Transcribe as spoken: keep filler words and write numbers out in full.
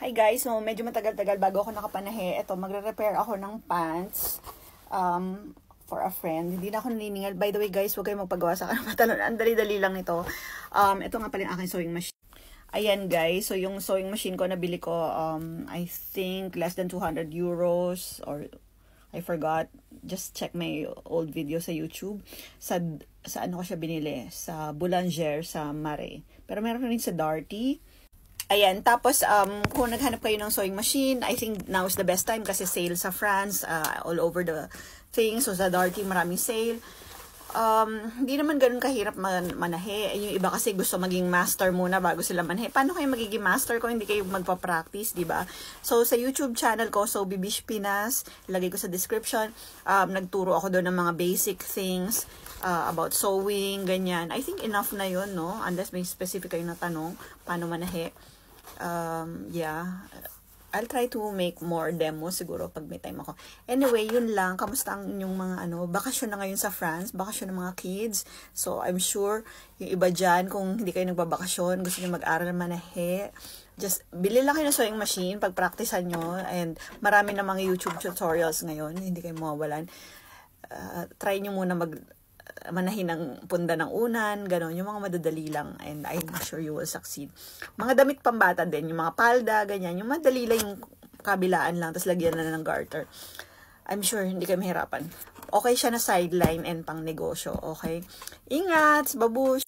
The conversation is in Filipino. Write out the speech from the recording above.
Hi guys, so medyo matagal-tagal bago ako nakapanahe. Ito, magre-repair ako ng pants um, for a friend. Hindi na ako naniningal. By the way guys, huwag kayong magpagawa sa akin ng pantalon. Ang dali-dali lang nito. Um, ito nga pala yung aking sewing machine. Ayan guys, so yung sewing machine ko nabili ko, um, I think less than two hundred euros or I forgot. Just check my old video sa YouTube. Sa, sa ano ko siya binili? Sa Boulanger, sa Mare. Pero meron rin sa Darty. Ayan, tapos um, kung naghanap kayo ng sewing machine, I think now is the best time kasi sale sa France, uh, all over the thing. So sa Darty, maraming sale. Um, hindi naman ganun kahirap man manahe. Yung iba kasi gusto maging master muna bago sila manahe. Paano kayo magiging master kung hindi kayo magpa-practice, di ba? So sa YouTube channel ko, So Bibish Pinas, lagay ko sa description, um, nagturo ako doon ng mga basic things uh, about sewing, ganyan. I think enough na yun, no? Unless may specific kayo na tanong, paano manahe. Um, yeah. I'll try to make more demos siguro pag may time ako. Anyway, yun lang. Kamusta ang inyong mga ano, bakasyon na ngayon sa France, bakasyon ng mga kids. So, I'm sure yung iba dyan, kung hindi kayo nagbabakasyon, gusto nyo mag-aral manahe, just bili lang kayo ng sewing machine, pag-practicean nyo, and marami na mga YouTube tutorials ngayon, hindi kayo mawawalan. Uh, try nyo muna mag manahin ng punda ng unan, gano'n, yung mga madadali lang, and I'm sure you will succeed. Mga damit pambata din, yung mga palda, ganyan, yung madali lang yung kabilaan lang, tapos lagyan na ng garter. I'm sure hindi kayo mahirapan. Okay siya na sideline and pang negosyo, okay? Ingat! Babush!